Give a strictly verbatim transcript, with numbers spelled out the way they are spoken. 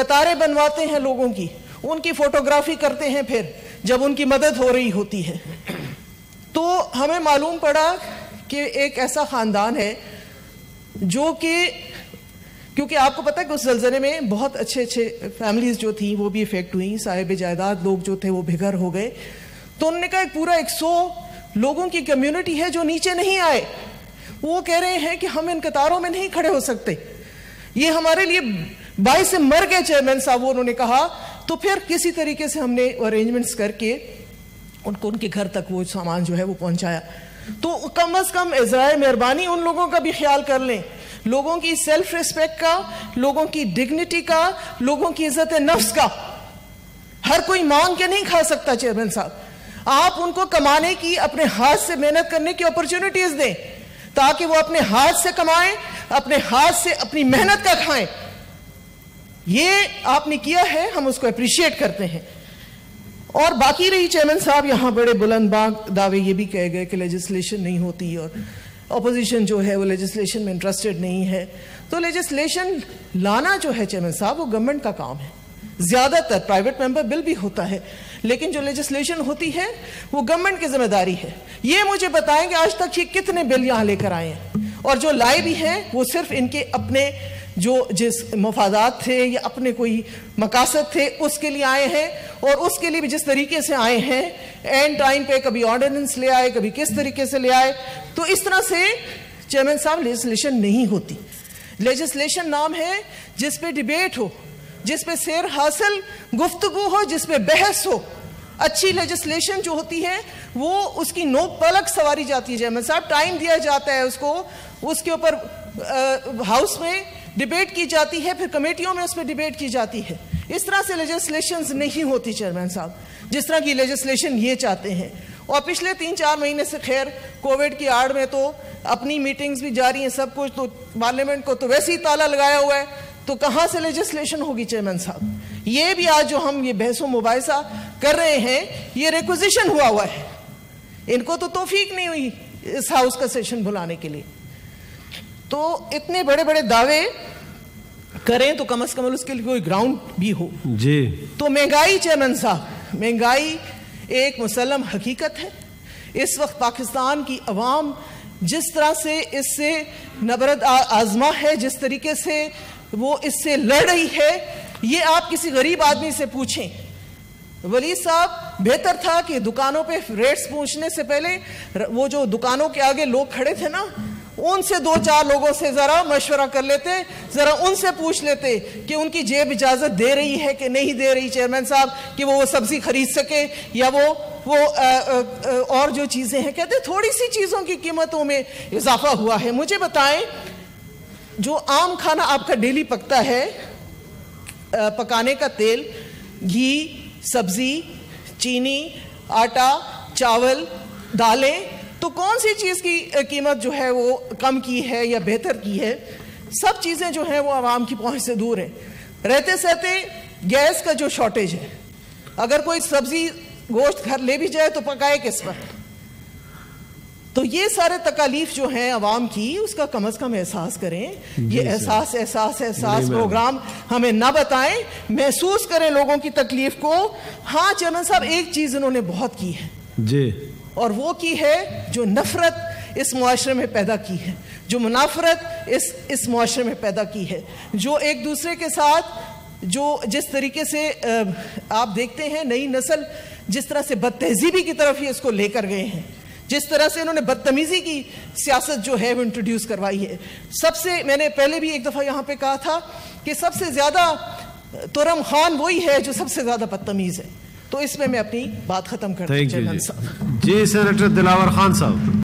قطاریں بنواتے ہیں لوگوں کی, ان کی فوٹوگرافی کرتے ہیں پھر جب ان کی مدد ہو رہی ہوتی ہے. تو ہمیں معلوم پڑا کہ ایک ایسا خاندان ہے جو کہ, کیونکہ آپ کو پتہ ہے کہ اس زلزلے میں بہت اچھے اچھے فیملیز جو تھیں وہ بھی افیکٹ ہوئیں, صاحب جائیداد لوگ جو تھے وہ بھگر ہو گئے. تو انہوں نے کہا ایک پورا ایک سو لوگوں کی کمیونٹی ہے جو نیچے نہیں آئے. وہ کہہ رہے ہیں کہ ہم ان قطاروں میں نہیں کھڑے ہو سکتے, یہ ہمارے لیے باعث مر گئے چیئرمین صاحب, انہوں نے کہا. تو پھر کسی طریقے سے ہم نے ارینجمنٹس کر کے ان کو ان کے گھر تک وہ سامان جو ہے وہ پہنچایا. تو کم از کم ازرائے مہربانی ان لوگوں کا بھی خیال کر لیں, لوگوں کی سیلف ریسپیکٹ کا, لوگوں کی ڈگنیٹی کا, لوگوں کی عزت نفس کا. ہر کوئی مانگ کے نہیں کھا سکتا چیئرمین صاحب, آپ ان کو کمانے کی, اپنے ہاتھ سے محنت کرنے کی اپرچونٹیز دیں تاکہ وہ اپنے ہاتھ سے کمائیں, اپنے ہاتھ سے اپنی محنت کا کھائیں. یہ آپ نے کیا ہے, ہم اس کو اپریشیٹ کرتے ہیں. اور باقی رہی چیئرمین صاحب, یہاں بڑے بلند باغ دعوے یہ بھی کہے گئے کہ لیجسلیشن نہیں ہوتی اور اپوزیشن جو ہے وہ لیجسلیشن میں انٹرسٹڈ نہیں ہے. تو لیجسلیشن لانا جو ہے چیئرمین صاحب وہ گورنمنٹ کا کام ہے. زیادہ تر پرائیویٹ ممبر بل بھی ہوتا ہے, لیکن جو لیجسلیشن ہوتی ہے وہ گورنمنٹ کی ذمہ داری ہے. یہ مجھے بتائیں کہ آج تک یہ کتنے بل یہاں لے کر آئے ہیں, اور جو لائے بھی ہیں وہ صرف ان کے اپنے جو جس مفادات تھے یا اپنے کوئی مقاصد تھے اس کے لیے آئے ہیں, اور اس کے لیے بھی جس طریقے سے آئے ہیں اینڈ ٹائم پہ کبھی آرڈیننس لے آئے, کبھی کس طریقے سے لے آئے. تو اس طرح سے چیئرمین صاحب لیجسلیشن نہیں ہوتی. لیجسلیشن نام ہے جس پہ ڈیبیٹ ہو, جس پہ سیر حاصل گفتگو ہو, جس پہ بحث ہو. اچھی لیجسلیشن جو ہوتی ہے وہ اس کی نوک پلک سواری جاتی ہے چیئرمین صاحب, ٹائم دیا جاتا ہے اس کو, اس کے اوپر ہاؤس میں ڈیبیٹ کی جاتی ہے, پھر کمیٹیوں میں اس پہ ڈیبیٹ کی جاتی ہے. اس طرح سے لیجسلیشنز نہیں ہوتی چیئرمین صاحب جس طرح کی لیجسلیشن یہ چاہتے ہیں. اور پچھلے تین چار مہینے سے خیر کووڈ کی آڑ میں تو اپنی میٹنگز بھی جاری ہیں, سب کچھ, تو پارلیمنٹ کو تو ویسے ہی تالا لگایا ہوا ہے, تو کہاں سے لیجسلیشن ہوگی چیئرمین صاحب. یہ بھی آج جو ہم یہ بحث و مباحثہ کر رہے ہیں یہ ریکوزیشن ہوا ہوا ہے, ان کو تو توفیق نہیں ہوئی اس ہاؤس کا سیشن بلانے کے لیے. تو اتنے بڑے بڑے دعوے کریں تو کم از کم اس کے لیے کوئی گراؤنڈ بھی ہو. جی تو مہنگائی چیئرمین صاحب, مہنگائی ایک مسلم حقیقت ہے. اس وقت پاکستان کی عوام جس طرح سے اس سے نبرد آزما ہے, جس طریقے سے وہ اس سے لڑ رہی ہے, یہ آپ کسی غریب آدمی سے پوچھیں. ولی صاحب بہتر تھا کہ دکانوں پہ ریٹس پوچھنے سے پہلے وہ جو دکانوں کے آگے لوگ کھڑے تھے نا, ان سے دو چار لوگوں سے ذرا مشورہ کر لیتے, ذرا ان سے پوچھ لیتے کہ ان کی جیب اجازت دے رہی ہے کہ نہیں دے رہی چیئرمین صاحب کہ وہ وہ سبزی خرید سکے یا وہ وہ اور جو چیزیں ہیں. کہتے تھوڑی سی چیزوں کی قیمتوں میں اضافہ ہوا ہے. مجھے بتائیں جو عام کھانا آپ کا ڈیلی پکتا ہے, پکانے کا تیل, گھی, سبزی, چینی, آٹا, چاول, دالیں, تو کون سی چیز کی قیمت جو ہے وہ کم کی ہے یا بہتر کی ہے؟ سب چیزیں جو ہیں وہ عوام کی پہنچ سے دور ہیں. رہتے سہتے گیس کا جو شارٹیج ہے, اگر کوئی سبزی گوشت گھر لے بھی جائے تو پکائے کس پر؟ تو یہ سارے تکالیف جو ہیں عوام کی اس کا کم از کم احساس کریں. یہ احساس احساس احساس پروگرام ہمیں نہ بتائیں, محسوس کریں لوگوں کی تکلیف کو. ہاں چیئرمین صاحب ایک چیز انہوں نے بہت کی ہے جی, اور وہ کی ہے جو نفرت اس معاشرے میں پیدا کی ہے, جو منافرت اس اس معاشرے میں پیدا کی ہے, جو ایک دوسرے کے ساتھ جو جس طریقے سے آپ دیکھتے ہیں نئی نسل جس طرح سے بد تہذیبی کی طرف ہی اس کو لے کر گئے ہیں, جس طرح سے انہوں نے بدتمیزی کی سیاست جو ہے وہ انٹروڈیوس کروائی ہے. سب سے میں نے پہلے بھی ایک دفعہ یہاں پہ کہا تھا کہ سب سے زیادہ ترم خان وہی ہے جو سب سے زیادہ بدتمیز ہے. تو اس میں میں اپنی بات ختم کرتا ہوں. جی سینیٹر دلاور خان صاحب.